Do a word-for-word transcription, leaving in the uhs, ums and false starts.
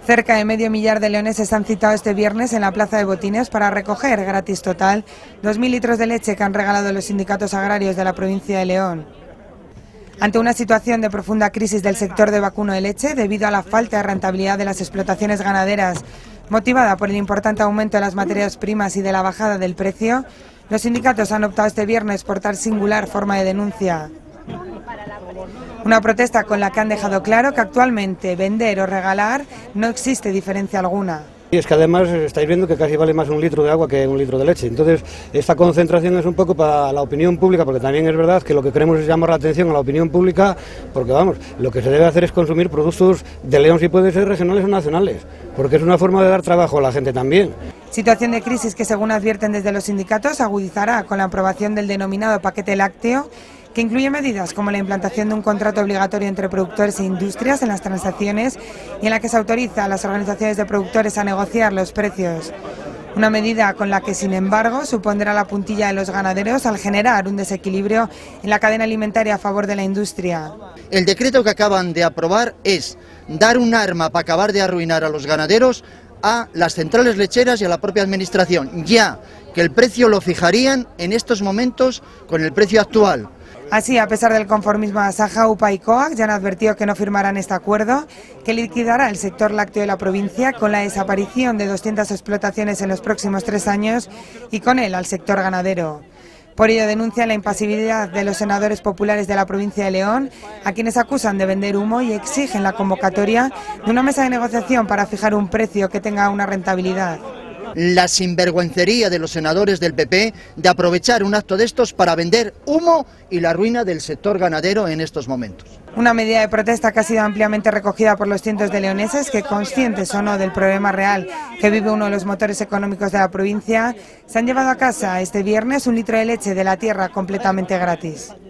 Cerca de medio millar de leoneses se han citado este viernes en la Plaza de Botines para recoger, gratis total, dos mil litros de leche que han regalado los sindicatos agrarios de la provincia de León. Ante una situación de profunda crisis del sector de vacuno de leche, debido a la falta de rentabilidad de las explotaciones ganaderas, motivada por el importante aumento de las materias primas y de la bajada del precio, los sindicatos han optado este viernes por tal singular forma de denuncia. Una protesta con la que han dejado claro que actualmente vender o regalar no existe diferencia alguna. Y es que además estáis viendo que casi vale más un litro de agua que un litro de leche. Entonces, esta concentración es un poco para la opinión pública, porque también es verdad que lo que queremos es llamar la atención a la opinión pública, porque vamos, lo que se debe hacer es consumir productos de León, si puede ser regionales o nacionales, porque es una forma de dar trabajo a la gente también. Situación de crisis que, según advierten desde los sindicatos, agudizará con la aprobación del denominado paquete lácteo, que incluye medidas como la implantación de un contrato obligatorio entre productores e industrias en las transacciones y en la que se autoriza a las organizaciones de productores a negociar los precios. Una medida con la que, sin embargo, supondrá la puntilla de los ganaderos al generar un desequilibrio en la cadena alimentaria a favor de la industria. El decreto que acaban de aprobar es dar un arma para acabar de arruinar a los ganaderos, a las centrales lecheras y a la propia administración, ya que el precio lo fijarían en estos momentos con el precio actual. Así, a pesar del conformismo de Asaja, U P A y COAG ya han advertido que no firmarán este acuerdo, que liquidará el sector lácteo de la provincia con la desaparición de doscientas explotaciones en los próximos tres años y con él al sector ganadero. Por ello denuncian la impasibilidad de los senadores populares de la provincia de León, a quienes acusan de vender humo y exigen la convocatoria de una mesa de negociación para fijar un precio que tenga una rentabilidad. La sinvergüencería de los senadores del P P de aprovechar un acto de estos para vender humo y la ruina del sector ganadero en estos momentos. Una medida de protesta que ha sido ampliamente recogida por los cientos de leoneses que, conscientes o no del problema real que vive uno de los motores económicos de la provincia, se han llevado a casa este viernes un litro de leche de la tierra completamente gratis.